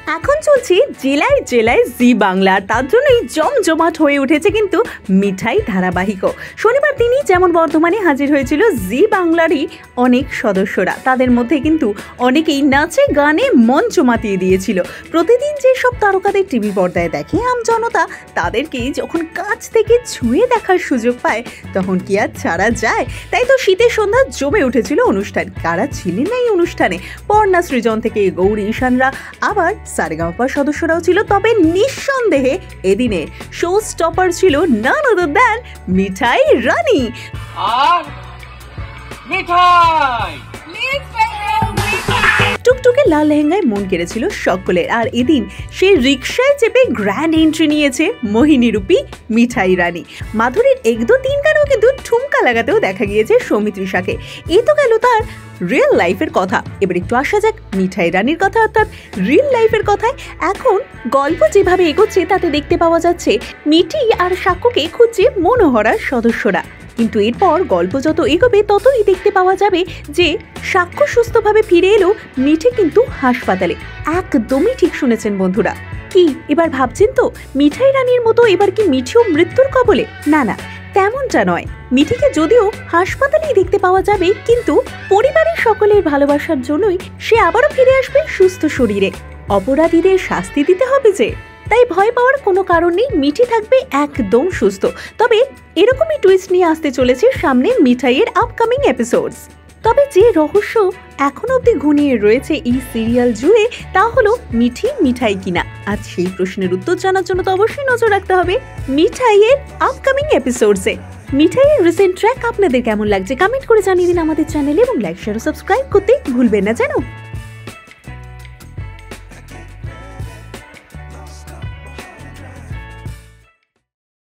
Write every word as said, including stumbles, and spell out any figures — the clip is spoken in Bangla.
এখন চলছে জেলায় জেলায় জি বাংলা, তার জন্যই জমজমাট হয়ে উঠেছে কিন্তু মিঠাই ধারাবাহিক। শনিবার দিনই যেমন বর্ধমানে হাজির হয়েছিল জি বাংলারই অনেক সদস্যরা, তাদের মধ্যে কিন্তু অনেকেই নাচে গানে মঞ্চ মাতিয়ে দিয়েছিল। প্রতিদিন যেসব তারকাদের টিভি পর্দায় দেখে আম জনতা, তাদেরকেই যখন কাছ থেকে ছুঁয়ে দেখার সুযোগ পায় তখন কি আর ছাড়া যায়। তাই তো শীতের সন্ধ্যা জমে উঠেছিল অনুষ্ঠান। কারা ছিলেন না এই অনুষ্ঠানে? পর্ণা সৃজন থেকে গৌরী ঈশানরা, আবার সারেগামাপা সদস্যরাও ছিল। তবে নিঃসন্দেহে এদিনের শো স্টপার ছিল নান আদার দ্যান মিঠাই রানী। আর মিঠাই টুকটুকে লাল লেহেঙ্গায় মন কেড়েছিল সকলের। আর এদিন সে রিক্সায় চেপে গ্র্যান্ড এন্ট্রি নিয়েছে মোহিনীরূপী মিঠাই রানী। মাধুরীর এক দু তিন গানেও কিন্তু ঠুমকা লাগাতেও দেখা গিয়েছে সৌমিত্রিশাকে। এই তো গেল তার রিয়েল লাইফের কথা। এবার একটু আসা যাক মিঠাই রানীর কথা, অর্থাৎ রিয়েল লাইফের কথায়। এখন গল্প যেভাবে এগোচ্ছে তাতে দেখতে পাওয়া যাচ্ছে মিঠি আর সাক্ষ্যকে খুঁজছে মনোহরার সদস্যরা। কিন্তু এরপর গল্প যত এগোবে ততই দেখতে পাওয়া যাবে যে সাক্ষ্য সুস্থভাবে ফিরে এলো, মিঠি কিন্তু হাসপাতালে। একদমই ঠিক শুনেছেন বন্ধুরা। কি এবার ভাবছেন তো মিঠাই রানীর মতো এবার কি মিঠিও মৃত্যুর কবলে? না না, তেমনটা নয়। মিঠিকে যদিও হাসপাতালেই দেখতে পাওয়া যাবে, কিন্তু পরিবারের সকলের ভালোবাসার জন্যই সে আবারও ফিরে আসবে সুস্থ শরীরে। অপরাধীদের শাস্তি দিতে হবে যে, তাই ভয় পাওয়ার কোনো কারণ নেই। মিঠি থাকবে একদম সুস্থ। তবে এরকমই টুইস্ট নিয়ে আসতে চলেছে সামনে মিঠাইয়ের আপকামিং এপিসোডস। তবে যে রহস্য এখন অবধি ঘনিয়ে রয়েছে এই সিরিয়াল জুড়ে, তা হলো মিঠি মিঠাই কিনা। আজ সেই প্রশ্নের উত্তর জানার জন্য তো অবশ্যই নজর রাখতে হবে মিঠাইয়ের আপকামিং এপিসোডসে। মিঠাইয়ের রিসেন্ট ট্র্যাক আপনাদের কেমন লাগছে কমেন্ট করে জানিয়ে দিন আমাদের চ্যানেলে, এবং লাইক শেয়ার ও সাবস্ক্রাইব করতে ভুলবেন না যেন।